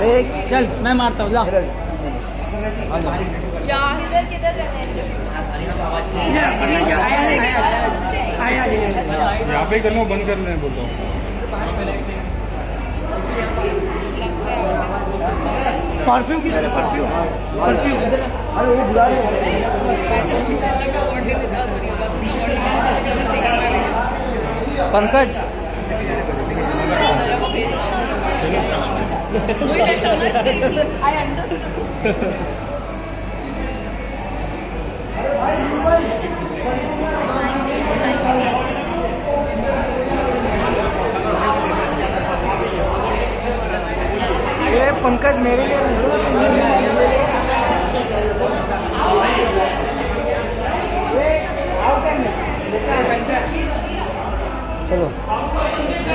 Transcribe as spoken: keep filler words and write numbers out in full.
अरे चल मैं मारता हूँ, ला किधर किधर यहाँ पे करना बंद कर लें बोल रहा हूँ। परफ्यूम की परफ्यूम परफ्यूम अरे वो बुला रहे पंकज आई अंडरस्टूड। ये पंकज मेरे लिए चलो।